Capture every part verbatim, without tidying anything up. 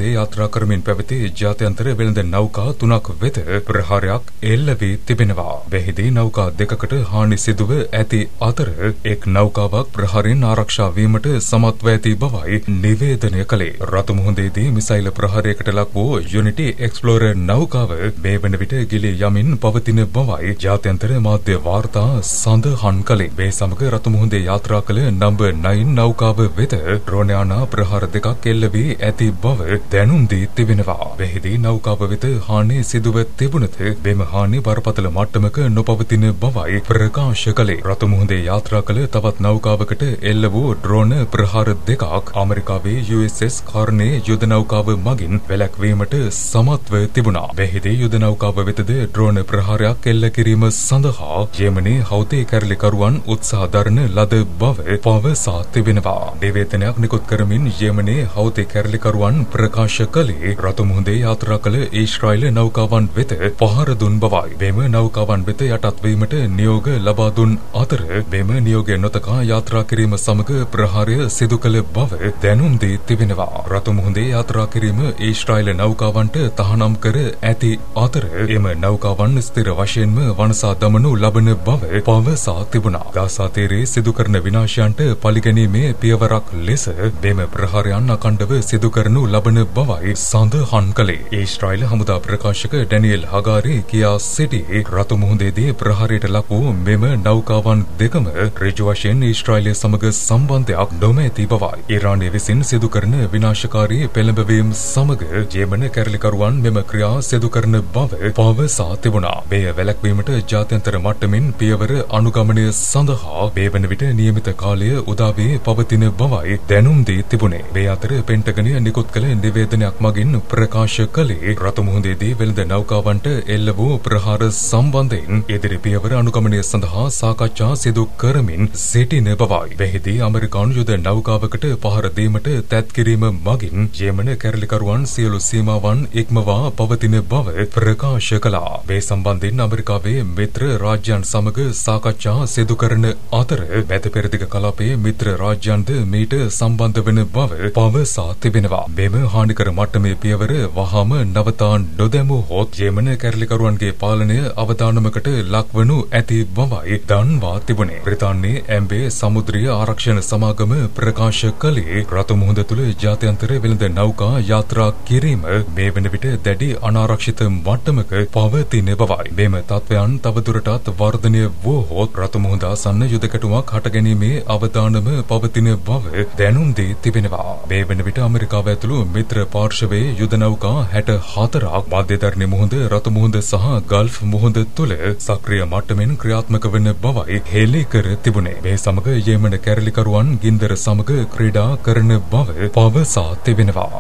මුහුදේ යාත්‍රා කරමින් පැවති ජාත්‍යන්තර වෙළඳ නෞකා තුනක් වෙත ප්‍රහාරයක් එල්ල වී තිබෙනවා. මෙහිදී නෞකා දෙකකට හානි සිදුව ඇති අතර එක් නෞකාවක් ප්‍රහාරයෙන් ආරක්ෂා වීමට සමත්ව ඇති බවයි නිවේදනය කළේ. රතු මුහුදේදී මිසයිල් ප්‍රහාරයකට ලක් වූ යුනිටි එක්ස්ප්ලෝරර් නෞකාව මේ වන විට ගිලී යමින් පවතින බවයි ජාත්‍යන්තර මාධ්‍ය වාර්තා සඳහන් කළේ. මේ සමග රතු මුහුදේ යාත්‍රා කළ නම්බර් නයින් නෞකාව වෙත ඩ්‍රෝන යානා ප්‍රහාර දෙකක් එල්ල වී ඇති බව දැනුම් දී තිබෙනවා. මෙහිදී නෞකාව වෙත හානි සිදුව තිබුණද මෙම හානි බරපතල මට්ටමක නොපවතින බවයි ප්‍රකාශ කළේ. රතු මුහුදේ යාත්‍රා කළ තවත් නෞකාවකට එල්ල වූ ඩ්‍රෝන ප්‍රහාර දෙකක් ඇමරිකාවේ යු එස් එස් කාර්නේ යුද නෞකාව මගින් වැළැක්වීමට සමත්ව තිබුණා. මෙහිදී යුද නෞකාව වෙතද ඩ්‍රෝන ප්‍රහාරයක් එල්ල කිරීම සඳහා යෙමනේ හවුතී කැරලිකරුවන් උත්සාහ දරන ලද බව පවසා තිබෙනවා. නිවේදනයක් නිකුත් කරමින් යෙමනේ හවුතී කැරලිකරුවන් ප්‍රකාශ කළේ රතු මුහුදේ යාත්‍රා කළ ඊශ්‍රායල නෞකාවන් වෙත පහර දුන් බවයි. මෙම නෞකාවන් වෙත යටත් වීමට නියෝග ලබා දුන් අතර මෙම නියෝගය නොතකා යාත්‍රා කිරීම සමග ප්‍රහාරය සිදු කළ බව දැනුම් දී තිබෙනවා. රතු මුහුදේ යාත්‍රා කිරීම ඊශ්‍රායල නෞකාවන්ට තහනම් කර ඇති අතර එම නෞකාවන් ස්ථිර වශයෙන්ම වනසා දමනු ලබන බව පවසා තිබුණා. ගාසා තීරයේ සිදු කරන විනාශයන්ට පරිගැනීමේ පියවරක් ලෙස මෙම ප්‍රහාරයන් අඛණ්ඩව සිදු කරනු ලබන බවයි සඳහන් කළේ. ඊශ්‍රායල හමුදා ප්‍රකාශක ඩැනියෙල් හගාරි කියා සිටියේ රතු මුහුදේදී ප්‍රහාරයට ලක් වූ මෙම නෞකාවන් දෙකම ඍජු වශයෙන් ඊශ්‍රායලය සමග සම්බන්ධයක් නොමැති බවයි. ඊරානය විසින් සිදු කරන විනාශකාරී පෙළඹවීම් සමග යෙමන කැරලිකරුවන් මෙම ක්‍රියා සිදු කරන බව පවසා තිබුණා. මෙය වැළැක්වීමට ජාත්‍යන්තර මට්ටමින් පියවර අනුගමනය සඳහා මේ වන විට නියමිත කාලය උදා වී පවතින බවයි දැනුම් දී තිබුණේ. මේ අතර පෙන්ටගනය නිකුත් කළ නිවේදනයක් මගින් ප්‍රකාශ කළේ රතු මුහුදේදී වෙළඳ නෞකාවන්ට එල්ල වූ ප්‍රහාර සම්බන්ධයෙන් ඉදිරි පියවර අනුගමනය සඳහා සාකච්ඡා සිදු කරමින් සිටින බවයි. මෙහිදී ඇමරිකානු යුද නෞකාවකට පහර දීමට තැත් කිරීම මගින් යෙමන කැරලිකරුවන් සියලු සීමාවන් ඉක්මවා පවතින බව ප්‍රකාශ කළා. මේ සම්බන්ධයෙන් ඇමරිකාවේ මිත්‍ර රාජ්‍යයන් සමග සාකච්ඡා සිදු කරන අතර මැද පෙරදිග කලාපයේ මිත්‍ර රාජ්‍යයන්ද මීට සම්බන්ධ වන බව පවසා තිබෙනවා. මෙම හානිකර මට්ටමේ පියවර වහාම නවතා නොදැමුවොත් යෙමන කැරලිකරුවන්ගේ පාලනය අවදානමකට ලක්වනු ඇති බවයි දන්වා තිබුණේ. බ්‍රිතාන්‍යයේ ඇම්බේ සමුද්‍රීය ආරක්ෂණ සමාගම ප්‍රකාශ කළේ රතු මුහුද තුළ ජාත්‍යන්තර වෙළඳ නෞකා යාත්‍රා කිරීම මේ වන විට දැඩි අනාරක්ෂිත මට්ටමක පවතින බවයි. මෙම තත්ත්වයන් තවදුරටත් වර්ධනය වුවහොත් රතු මුහුද ආසන්න යුද ගැටුමක් හටගැනීමේ අවදානම පවතින බව දැනුම් දී තිබෙනවා. මේ වන විට ඇමරිකාව ඇතුළු මිත්‍ර පාර්ශවයේ යුද නෞකා හැට හතරක් මධ්‍යධරණි මුහුද, රතු මුහුද සහ ගල්ෆ් මුහුද තුළ සක්‍රිය මට්ටමින් ක්‍රියාත්මක වන බවයි හෙළි කර තිබුණේ. මේ සමග යෙමන කැරලිකරුවන් ගින්දර සමග ක්‍රීඩා කරන බව පවසා තිබෙනවා.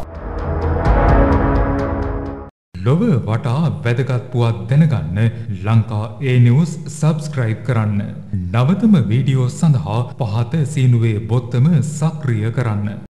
ලොව වටා වැදගත් පුවත් දැනගන්න ලංකා ඒ නිවුස් සබ්ස්ක්‍රයිබ් කරන්න. නවතම වීඩියෝ සඳහා පහත සීනුවේ බොත්තම සක්‍රිය කරන්න.